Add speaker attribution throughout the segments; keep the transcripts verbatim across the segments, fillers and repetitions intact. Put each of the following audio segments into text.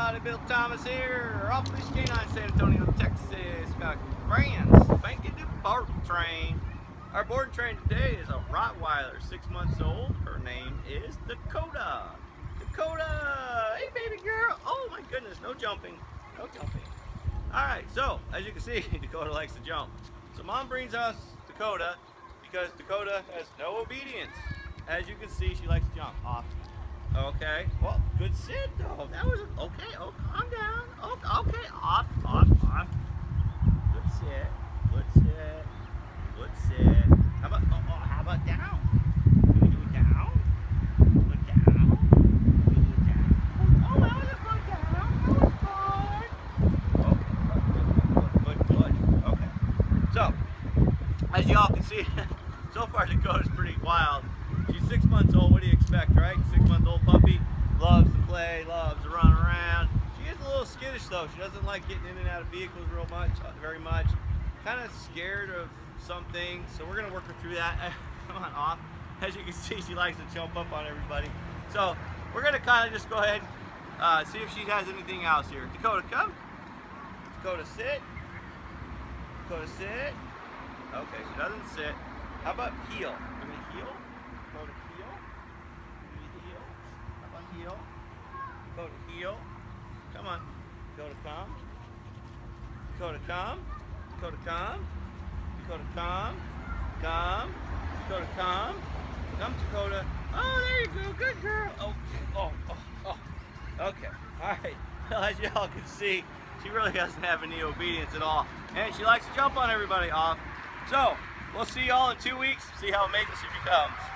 Speaker 1: everybody, Bill Thomas here, off Leash Canine, San Antonio, Texas. Got Grant's spanking new boarding train. Our boarding train today is a Rottweiler, six months old. Her name is Dakota. Dakota, hey baby girl. Oh my goodness, no jumping, no jumping. All right, so as you can see, Dakota likes to jump. So mom brings us Dakota because Dakota has no obedience. As you can see, she likes to jump off. Okay, well, good sit though. That was a, okay. Oh, calm down. Oh, okay, off, off, off. Good sit. Good sit. Good sit. How about oh, oh how about down? Can we do it down? Good down. Can we do it down? Oh, that was a good down. That was good. Okay, good, good, good, good. Okay. So, as y'all can see, so far Dakota's pretty wild. She's six months old. What do you expect, right? Six-month-old puppy, loves to play, loves to run around. She is a little skittish though. She doesn't like getting in and out of vehicles real much, very much. Kind of scared of some things, so we're gonna work her through that. Come on, off. As you can see, she likes to jump up on everybody. So we're gonna kind of just go ahead, uh, see if she has anything else here. Dakota, come. Dakota, sit. Dakota, sit. Okay, she doesn't sit. How about heel? Can we heel? Go to heel. Can we heel? How about heel? Go to heel. Come on. Go to come. Go to come. Go to come. Go to come. Come. Go to come. Come, Dakota. Oh, there you go. Good girl. Oh, oh, oh, oh. Okay. All right. Well, as y'all can see, she really doesn't have any obedience at all. And she likes to jump on everybody off. So, we'll see y'all in two weeks, see how amazing she becomes.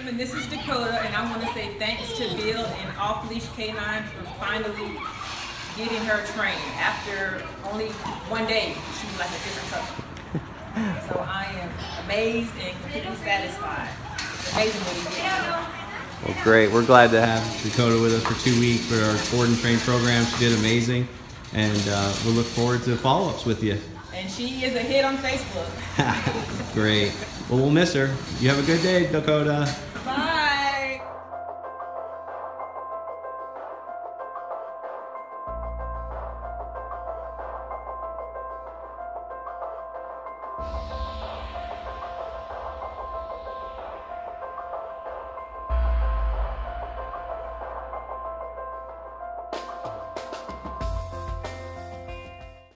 Speaker 2: gentlemen, this is Dakota, and I want to say thanks to Bill and Off Leash K nine for finally getting her trained. After only one day, she was like a different color. So I am amazed and completely satisfied. It's amazing what he did.
Speaker 3: Well, great. We're glad to have Dakota with us for two weeks for our board and train program. She did amazing, and uh, we'll look forward to follow-ups with you.
Speaker 2: And she is a hit on Facebook.
Speaker 3: Great. Well, we'll miss her. You have a good day, Dakota.